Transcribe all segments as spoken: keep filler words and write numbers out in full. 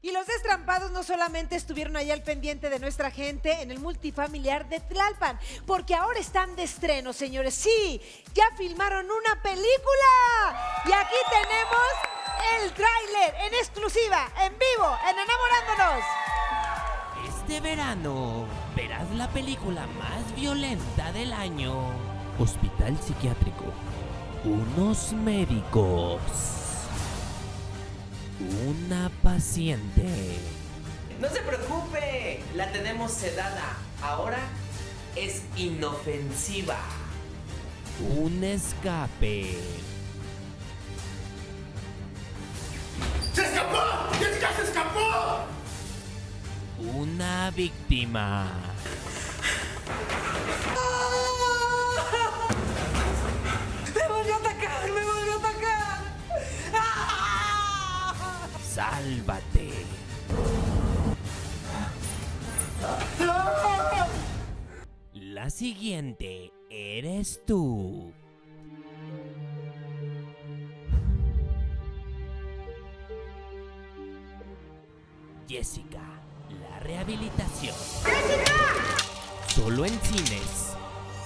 Y los destrampados no solamente estuvieron ahí al pendiente de nuestra gente en el multifamiliar de Tlalpan, porque ahora están de estreno, señores. Sí, ya filmaron una película. Y aquí tenemos el tráiler en exclusiva, en vivo, en Enamorándonos. Este verano verás la película más violenta del año. Hospital psiquiátrico. Unos médicos. Una paciente. No se preocupe, la tenemos sedada. Ahora es inofensiva. Un escape. ¡Se escapó! ¡Jessica se escapó! Una víctima. ¡Me volvió a atacar! ¡Me volvió a atacar! Sálvate. La siguiente eres tú. Jessica, la rehabilitación. ¡Jessica! Solo en cines.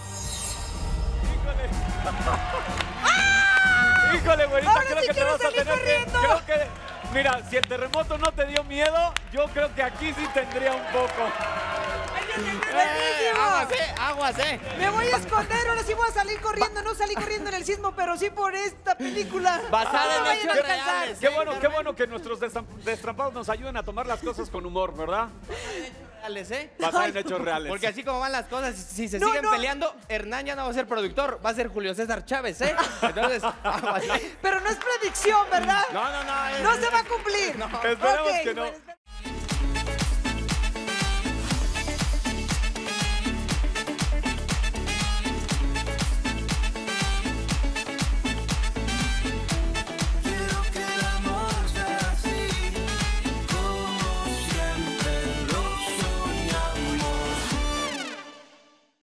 Híjole, güerita, Ahora creo sí que te quiero vas a salir tener que... corriendo. Creo que... Mira, si el terremoto no te dio miedo, yo creo que aquí sí tendría un poco. ¡Eh, aguas, eh, aguas, eh. Me voy a esconder, ahora sí voy a salir corriendo. No salí corriendo en el sismo, pero sí por esta película. Basada No en me vayan a hechos alcanzar. reales. Qué bueno, qué bueno que nuestros destram- destrampados nos ayuden a tomar las cosas con humor, ¿verdad? Reales, ¿eh? Basada en hechos reales. Porque así como van las cosas, si se No, siguen no. peleando, Hernán ya no va a ser productor, va a ser Julio César Chávez, ¿eh? Entonces, aguas. Pero no es predicción, ¿verdad? No, no, no. es- No se va a cumplir. No. Esperemos Ok, que no. bueno.